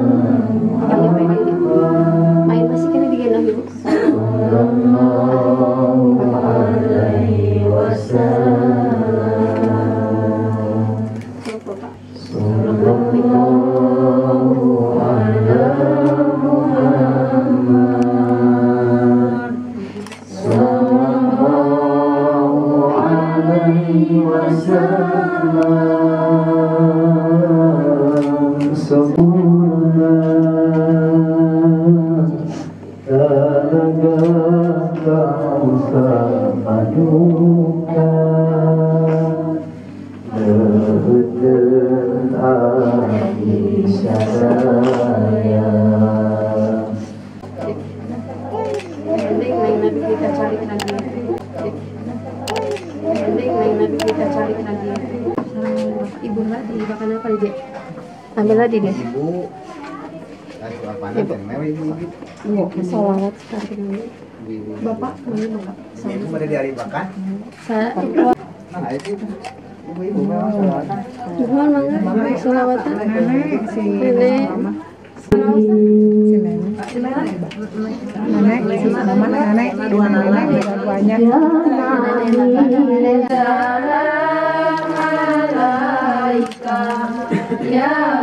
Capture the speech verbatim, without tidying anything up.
main masih kena digendong ibu. Ibu nggak dimakan apa nih, Dek? Ambil lagi deh. Ibu, ibu, ibu, salawat sekarang. Bapak, mana bapak? Ibu ada di hari makan? Saya. Nah, itu ibu-ibu memang salawatan. Mohon mangga, salawatan. Nenek, si Nenek. si nenek, si nenek, nenek, si mama nenek, dua nenek, dua-duanya. Ya